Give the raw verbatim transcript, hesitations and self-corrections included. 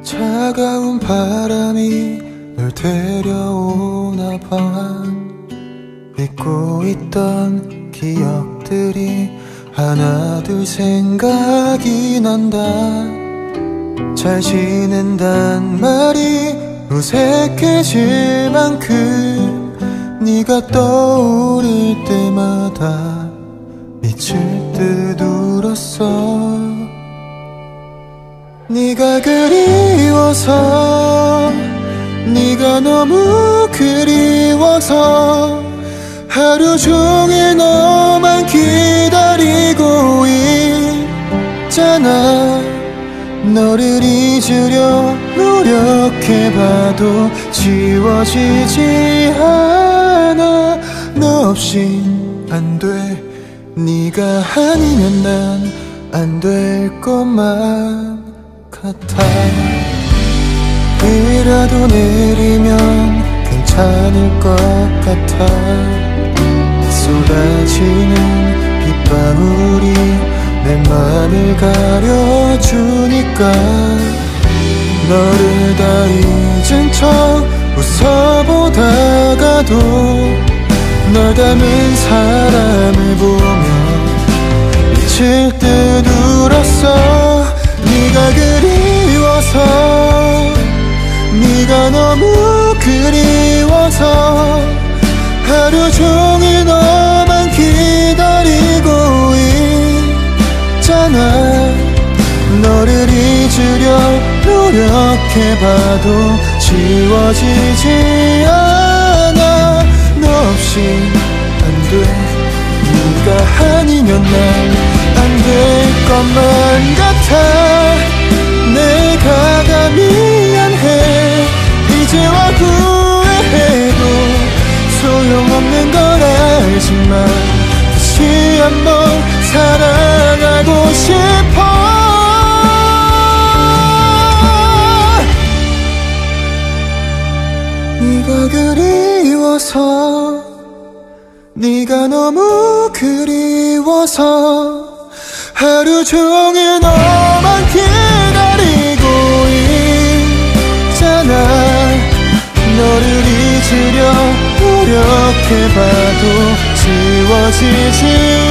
차가운 바람이 널 데려오나 봐. 잊고 있던 기억들이 하나둘 생각이 난다. 잘 지낸단 말이 어색해질 만큼 네가 떠오를 때마다 미칠 듯 울었어. 네가 그리워서, 네가 너무 그리워서 하루 종일 너만 기다리고 있잖아. 너를 잊으려 노력해봐도 지워지지 않아. 너 없인 안 돼. 네가 아니면 난 안 될 것만 같아. 비라도 내리면 괜찮을 것 같아. 쏟아지는 빗방울이 내 맘을 가려주니까 너를 다 잊은 척 웃어보다가도 널 닮은 사람을 보며 미칠 듯 울었어. 네가 그리워서, 네가 너무 그리워서 하루 종일 너만 기다리고 있잖아. 너를 잊으려 노력해봐도 지워지지 않아. 너 없이 안 돼. 네가 아니면 난 안 될 것만 같아. 내가 다 미안해. 이제와 후회해도 소용없는 걸 알지만 다시 한번 사랑하고 싶어. 네가 그리워서, 네가 너무 그리워서 하루 종일 너만 기다리고 있잖아. 너를 잊으려 노력해봐도 지워지지